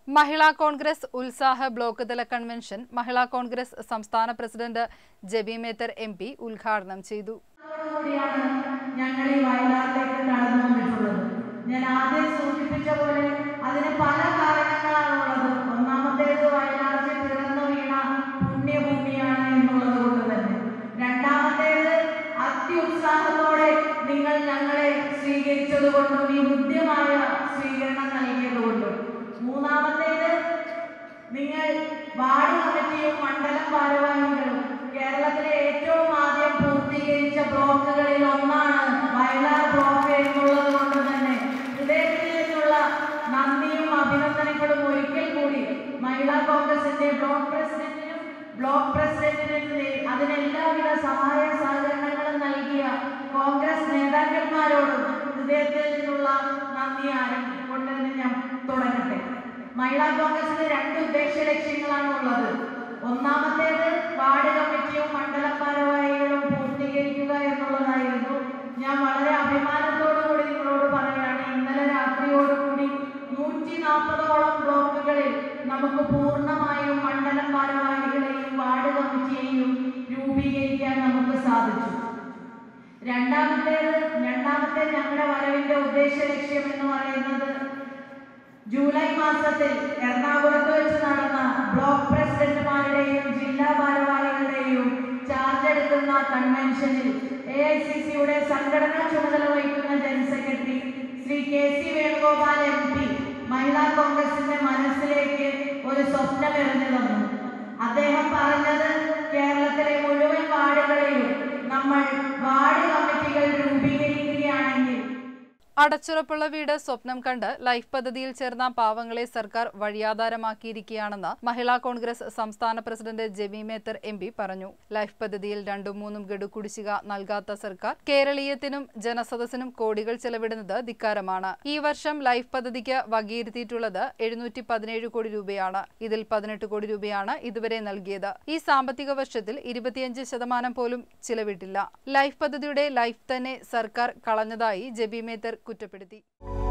महिला കോൺഗ്രസ് ഉത്സാഹ ബ്ലോക്ക് തല കൺവെൻഷൻ महिला കോൺഗ്രസ് സംസ്ഥാന പ്രസിഡന്റ് ജെബി മേത്തർ എംപി ഉദ്ഘാടനം ചെയ്തു. ഞങ്ങൾ ഈ വയനാട്ടിലേക്ക് കടന്നു വന്നിട്ടുള്ളത് ഞാൻ ആദ്യം സൂചിപ്പിച്ച പോലെ അതിന് പല കാരണങ്ങളാണുള്ളത്. ഒന്നാമത്തേത് വയനാട്ടിൽ പിറന്നു വീണ പുണ്യഭൂമിയാണ് എന്നുള്ളത് കൊണ്ട് തന്നെ. രണ്ടാമത്തേത് അത്യുത്സാഹത്തോടെ നിങ്ങൾ ഞങ്ങളെ സ്വീകരിച്ചത് കൊണ്ടും ഈ ഹൃദ്യമായ സ്വീകരണം നൽകിയത് കൊണ്ടും. മൂന്നാമത്തേത് നിങ്ങൾ വാർഡ് കമ്മിറ്റിയും മണ്ഡലം ഭാരവാഹികളും കേരളത്തിലെ ഏറ്റവും ആദ്യം പൂർത്തീകരിച്ച ബ്ലോക്കുകളിൽ ഒന്നാണ് വയലാർ ബ്ലോക്ക് എന്നുള്ളത് കൊണ്ട് തന്നെ ഹൃദയത്തിൽ നിന്നുള്ള നന്ദിയും അഭിനന്ദനങ്ങളും ഒരിക്കൽ കൂടി महिला കോൺഗ്രസിന്റെ ബ്ലോക്ക് പ്രസിഡന്റിനും അതിനെല്ലാവിധ സഹായ സഹകരണങ്ങളും നൽകിയ കോൺഗ്രസ് നേതാക്കന്മാരോടും ഹൃദയത്തിൽ നിന്നുള്ള നന്ദി ആരംഭിച്ചുകൊണ്ട് ഞാൻ തുടങ്ങട്ടെ. महिला കോൺഗ്രസിന് രണ്ട് ഉദ്ദേശ ലക്ഷ്യങ്ങളാണ് ഉള്ളത്. ഒന്നാമത്തേത് വാർഡ് കമ്മിറ്റിയും മണ്ഡലം ഭാരവാഹികളും പൂർത്തീകരിക്കുക എന്നുള്ളതായിരുന്നു. ഞാൻ വളരെ അഭിമാനത്തോടുകൂടി നിങ്ങളോട് പറയുകയാണ്, ഇന്നലെ രാത്രിയോടുകൂടി 140ഓളം ബ്ലോക്കുകളിൽ നമുക്ക് പൂർണ്ണമായും മണ്ഡലം ഭാരവാഹികളെയും വാർഡ് കമ്മിറ്റിയെയും രൂപീകരിക്കാൻ നമുക്ക് സാധിച്ചു. രണ്ടാമത്തെ ഞങ്ങളുടെ വരവിന്റെ ഉദ്ദേശ ലക്ഷ്യം എന്ന് പറയുന്നത് ജൂലൈ മാസത്തിൽ എറണാകുളത്ത് വെച്ച് നടന്ന ബ്ലോക്ക് പ്രസിഡന്റുമാരുടെയും ജില്ലാ ഭാരവാഹികളുടെയും ചാർജ് എടുക്കുന്ന കൺവെൻഷനിൽ AICCയുടെ സംഘടനാ ചുമതല വഹിക്കുന്ന general secretary Shri KC Venugopal MP Mahila കോൺഗ്രസിന്റെ മനസ്സിലേക്ക് ഒരു സ്വപ്നം എറിഞ്ഞു തന്നു. അദ്ദേഹം പറഞ്ഞത് കേരളത്തിലെ മുഴുവൻ വാർഡുകളിലും നമ്മൾ വാർഡ് കമ്മിറ്റികൾ രൂപീകരിക്കുകയാണെങ്കിൽ അടച്ചുറപ്പുള്ള വീട് സ്വപ്നം കണ്ട് ലൈഫ് പദ്ധതിയിൽ ചേർന്ന പാവങ്ങളെ സർക്കാർ വഴിയാധാരമാക്കിയിരിക്കുകയാണെന്ന് महिला കോൺഗ്രസ് സംസ്ഥാന പ്രസിഡന്റ് ജെബി മേത്തർ MP പറഞ്ഞു. ലൈഫ് പദ്ധതിയിൽ 2-3 ഗഡു കുടിശ്ശിക നൽകാത്ത സർക്കാർ കേരളീയത്തിനും ജനസദസ്സിനും കോടികൾ ചെലവിടുന്നത് ധിക്കാരമാണ്. ഈ വർഷം ലൈഫ് പദ്ധതിക്ക് വകയിരുത്തിയിട്ടുള്ളത് 717 കോടി രൂപയാണ്. ഇതിൽ 18 കോടി രൂപയാണ് ഇതുവരെ നൽകിയത്. ഈ സാമ്പത്തിക വർഷത്തിൽ 25% പോലും ചിലവിട്ടില്ല. ലൈഫ് പദ്ധതിയുടെ ലൈഫ് തന്നെ സർക്കാർ കളഞ്ഞതായി ജെബി മേത്തർ കുറ്റപ്പെടുത്തി.